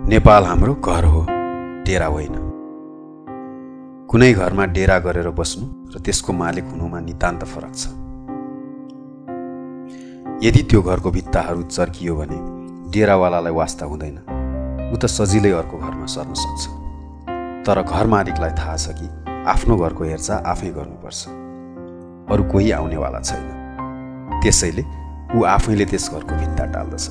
नेपाल हाम्रो घर हो, डेरा होइन। कुनै घरमा डेरा गरेर बस्नु र त्यसको मालिक हुनुमा नितान्त फरक छ। यदि त्यो घरको भित्ताहरू चर्कियो भने डेरावालालाई वास्ता हुँदैन, उ त सजिलै अर्को घरमा सर्न सक्छ। तर घर मालिकलाई थाहा छ कि आफ्नो घरको हेरचाह आफै गर्नुपर्छ, अरू कोही आउनेवाला छैन। त्यसैले उ आफैले त्यस घरको भित्ता टाल्दछ।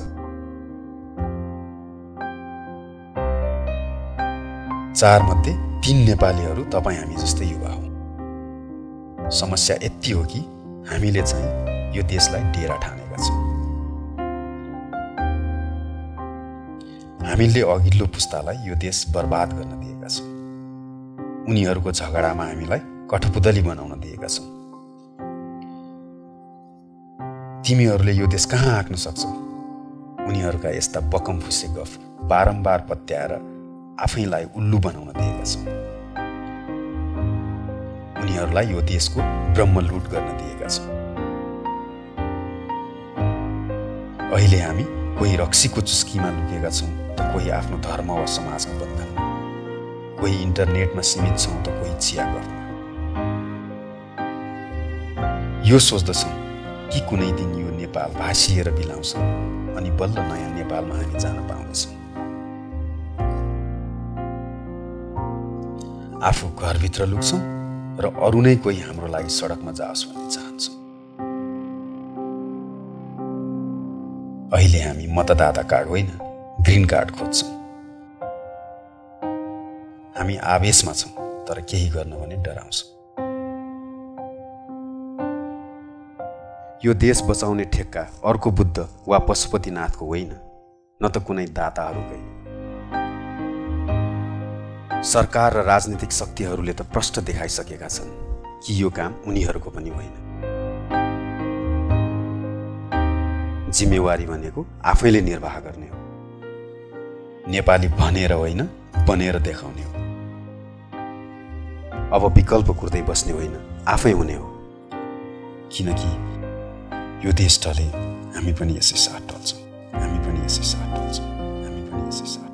चार मध्ये 3 नेपालीहरू तपाईँ हामी जस्तै युवा हौं। समस्या यति हो कि हामीले चाहिँ यो देशलाई डेरा ठानेका छौं। हामीले अघिल्लो पुस्तालाई यो देश बर्बाद गर्न दिएका छौं। उनीहरूको झगडामा हामीलाई कठपुतली बनाउन दिएका छौं। तिमीहरूले यो देश कहाँ आँक्न सक्छौ? उनीहरूका यस्ता बकमफुसे गफ बारम्बार पत्याएर आफैलाई उल्लु बनाउन दिएका छौं। उनीहरूलाई यो देशको ब्रह्मलुट गर्न दिएका छौं। अहिले हामी कोही रक्सीको चुस्कीमा लुकेका छौं त कोही आफ्नो धर्म वा समाजमा बन्धनमा, कोही इन्टरनेटमा सीमित छौं त कोही चिया गर्न। यो सोच्दछौं कि कुनै दिन यो नेपाल भासिएर बिलाउँछ अनि बल्ल नयाँ नेपालमा हामी जान पाउँदैछौं। आफू घरभित्र लुक्छौं र अरू नै कोही हाम्रो लागि सडकमा जाओस् भन्ने चाहन्छौं। अहिले हामी मतदाता कार्ड होइन, ग्रीन कार्ड खोज्छौं। हामी आवेशमा छौं तर केही गर्न भने डराउँछौं। यो देश बचाउने ठेक्का अर्को बुद्ध वा पशुपतिनाथको होइन, न त कुनै दाताहरूकै। सरकार र राजनीतिक शक्तिहरूले त प्रष्ट देखाइसकेका छन् कि यो काम उनीहरूको पनि होइन। जिम्मेवारी भनेको आफैले निर्वाह गर्ने हो। नेपाली भनेर होइन, बनेर देखाउने हो। अब विकल्प कुर्दै बस्ने होइन, आफै हुने हो। किनकि यो देश टले हामी पनि यसै साथ टल्छौँ, हामी पनि यसै साथ टल्छौँ, हामी पनि यसै साथ